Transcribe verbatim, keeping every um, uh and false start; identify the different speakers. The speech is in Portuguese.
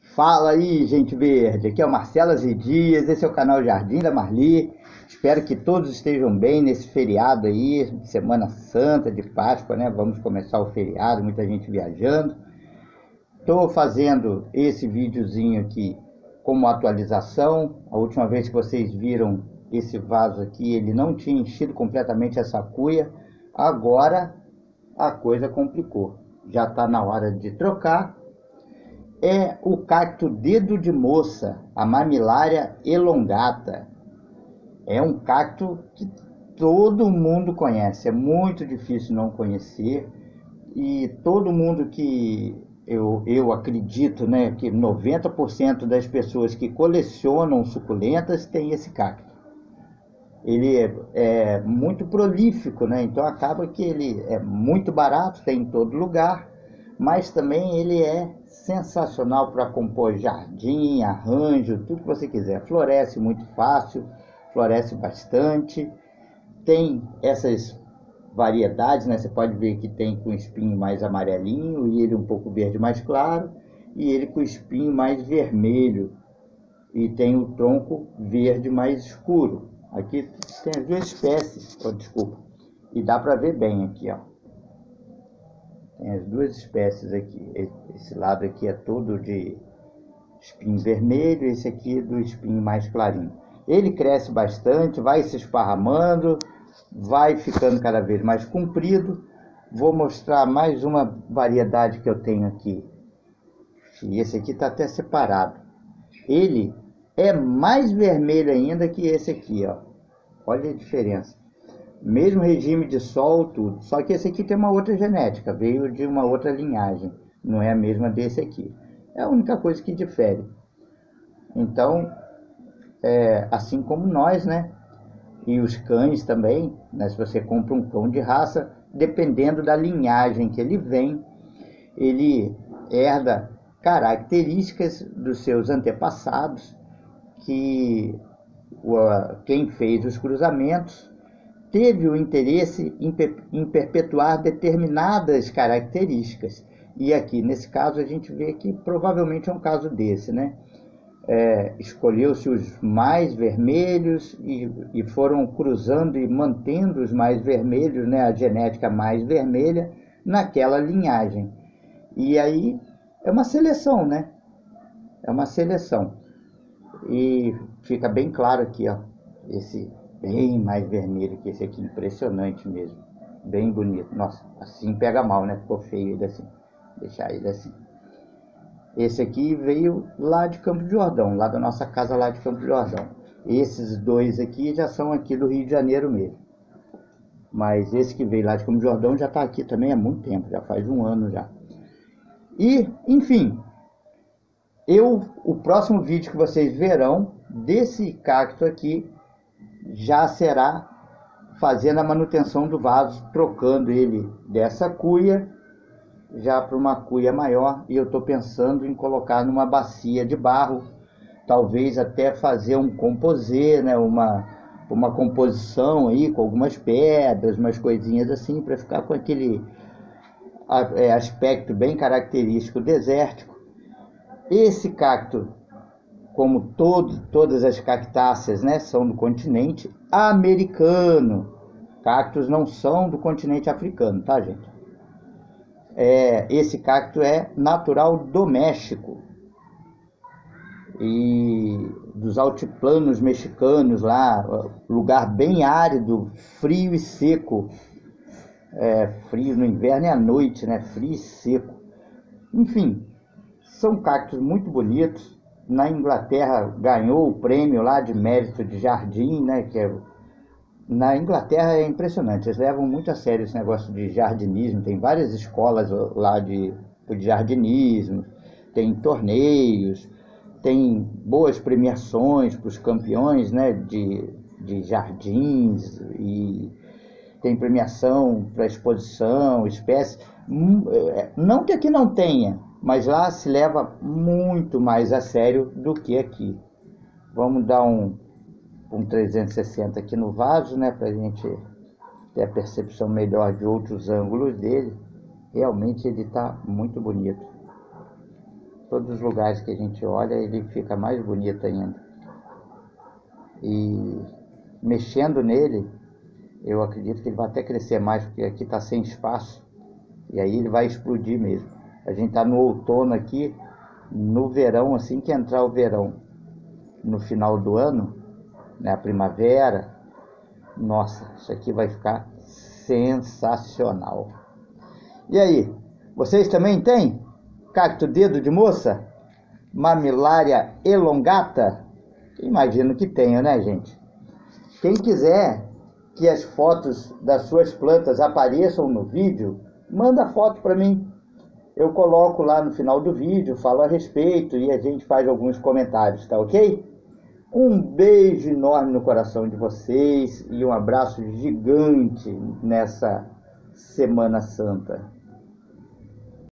Speaker 1: Fala aí, gente verde, aqui é o Marcelo Azidias, esse é o canal Jardim da Marli. Espero que todos estejam bem nesse feriado aí, Semana Santa de Páscoa, né? Vamos começar o feriado, muita gente viajando. Estou fazendo esse videozinho aqui como atualização. A última vez que vocês viram esse vaso aqui, ele não tinha enchido completamente essa cuia. Agora a coisa complicou, já está na hora de trocar. É o cacto dedo de moça, a Mammillaria elongata. É um cacto que todo mundo conhece, é muito difícil não conhecer. E todo mundo que eu, eu acredito, né, que noventa por cento das pessoas que colecionam suculentas tem esse cacto. Ele é, é muito prolífico, né? Então acaba que ele é muito barato, tem em todo lugar, mas também ele é sensacional para compor jardim, arranjo, tudo que você quiser. Floresce muito fácil, floresce bastante. Tem essas variedades, né? Você pode ver que tem com espinho mais amarelinho e ele um pouco verde mais claro, e ele com espinho mais vermelho e tem o tronco verde mais escuro. Aqui tem as duas espécies, oh, desculpa, e dá para ver bem aqui, ó. Tem as duas espécies aqui. Esse lado aqui é todo de espinho vermelho, esse aqui é do espinho mais clarinho. Ele cresce bastante, vai se esparramando, vai ficando cada vez mais comprido. Vou mostrar mais uma variedade que eu tenho aqui. E esse aqui está até separado. Ele é mais vermelho ainda que esse aqui, ó. Olha a diferença. Mesmo regime de sol, tudo. Só que esse aqui tem uma outra genética, veio de uma outra linhagem. Não é a mesma desse aqui. É a única coisa que difere. Então, é, assim como nós, né? E os cães também, né? Se você compra um cão de raça, dependendo da linhagem que ele vem, ele herda características dos seus antepassados, que quem fez os cruzamentos teve o interesse em, em perpetuar determinadas características. E aqui, nesse caso, a gente vê que provavelmente é um caso desse, né? É, escolheu-se os mais vermelhos e, e foram cruzando e mantendo os mais vermelhos, né? A genética mais vermelha naquela linhagem. E aí é uma seleção, né? É uma seleção. E fica bem claro aqui, ó, esse bem mais vermelho que esse aqui, impressionante mesmo, bem bonito. Nossa, assim pega mal, né? Ficou feio ele assim, deixar ele assim. Esse aqui veio lá de Campos do Jordão, lá da nossa casa lá de Campos do Jordão. Esses dois aqui já são aqui do Rio de Janeiro mesmo. Mas esse que veio lá de Campos do Jordão já está aqui também há muito tempo, já faz um ano já. E, enfim, eu, o próximo vídeo que vocês verão desse cacto aqui já será fazendo a manutenção do vaso, trocando ele dessa cuia já para uma cuia maior, e eu estou pensando em colocar numa bacia de barro, talvez até fazer um composê, né, uma, uma composição aí com algumas pedras, umas coisinhas assim, para ficar com aquele aspecto bem característico desértico. Esse cacto, como todo, todas as cactáceas, né, são do continente americano. Cactos não são do continente africano, tá, gente? É, esse cacto é natural do México e dos altiplanos mexicanos lá, lugar bem árido, frio e seco. É, frio no inverno e à noite, né? Frio e seco. Enfim, são cactos muito bonitos. Na Inglaterra ganhou o prêmio lá de mérito de jardim, né? Que é... Na Inglaterra é impressionante, eles levam muito a sério esse negócio de jardinismo. Tem várias escolas lá de, de jardinismo, tem torneios, tem boas premiações para os campeões, né? de, de jardins, e tem premiação para exposição, espécies. Não que aqui não tenha, mas lá se leva muito mais a sério do que aqui. Vamos dar um, um trezentos e sessenta aqui no vaso, né, para a gente ter a percepção melhor de outros ângulos dele. Realmente ele está muito bonito. todos os lugares que a gente olha, ele fica mais bonito ainda. E mexendo nele, eu acredito que ele vai até crescer mais, porque aqui está sem espaço. E aí ele vai explodir mesmo. A gente está no outono aqui, no verão, assim que entrar o verão, no final do ano, né, a primavera, nossa, isso aqui vai ficar sensacional. E aí, vocês também têm cacto dedo de moça? Mamilária elongata? Imagino que tenham, né, gente? Quem quiser que as fotos das suas plantas apareçam no vídeo, manda foto para mim. Eu coloco lá no final do vídeo, falo a respeito e a gente faz alguns comentários, tá ok? Um beijo enorme no coração de vocês e um abraço gigante nessa Semana Santa.